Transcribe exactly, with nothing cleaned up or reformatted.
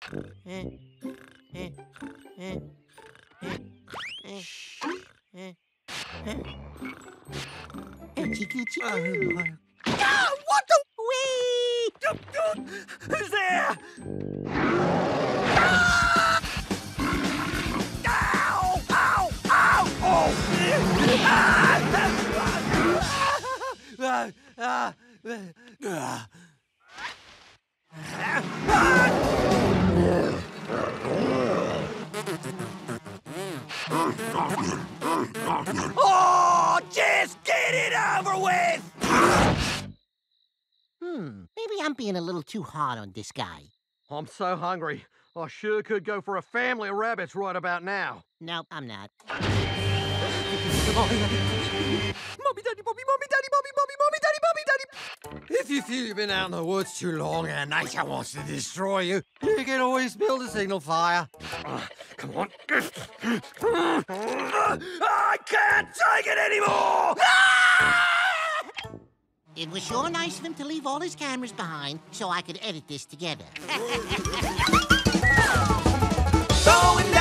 Ah, what the? Wee! Who's there? Ah! Ow! Ow! Ow! Oh! Ah! Ah! Ah! Oh, just get it over with! Hmm, maybe I'm being a little too hard on this guy. I'm so hungry. I sure could go for a family of rabbits right about now. Nope, I'm not. Mommy, daddy, mommy, daddy, mommy, mommy, mommy, mommy, daddy, mommy, daddy. If you feel you've been out in the woods too long and nature wants to destroy you, you can always build a signal fire. Uh, come on. I can't take it anymore! It was sure nice of him to leave all his cameras behind so I could edit this together. Going